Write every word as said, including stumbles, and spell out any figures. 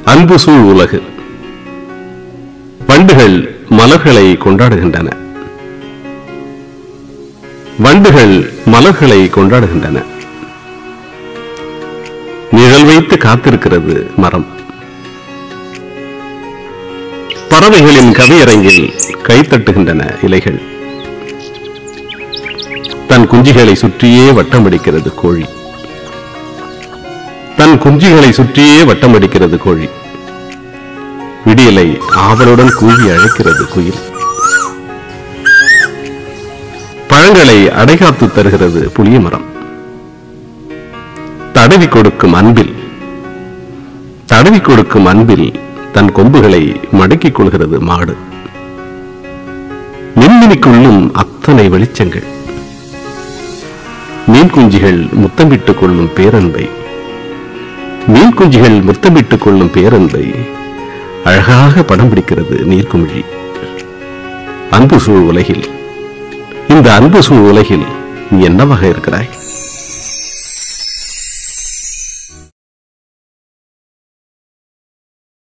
அன்பு சூழ் உலகு. வண்டுகள் மலர்களை கொண்டாடுகின்றன. வண்டுகள் மலர்களை கொண்டாடுகின்றன. நிழல் வைத்து காத்திருக்கிறது மரம். பறவைகளின் கவியரங்கில் கைத்தட்டுகின்றன இலைகள். தன் குஞ்சுகளை சுற்றியே வட்டமடிக்கிறது கோழி. தன் குஞ்சுகளை சுற்றியே வட்டமடிக்கிறது கோழி. விடியலை ஆவலுடன் கூவி அழைக்கிறது குயில். பழங்களை அடைகாத்து தருகிறது புளிய மரம். தடவி கொடுக்கும் அன்பில் தடவி கொடுக்கும் அன்பில் தன் கொம்புகளை மடக்கிக் கொள்கிறது மாடு. மின்மினிக்குள்ளும் அத்தனை வெளிச்சங்கள். மீன் குஞ்சுகள் முத்தமிட்டுக் கொள்ளும் பேரன்பை மீன் குஞ்சுகள் முத்தமிட்டுக் கொள்ளும் பேரன்பை அழகாக படம் பிடிக்கிறது நீர்க்குமிழி. அன்பு சூழ் உலகில், இந்த அன்பு சூழ் உலகில் நீ என்னவாக இருக்கிறாய்?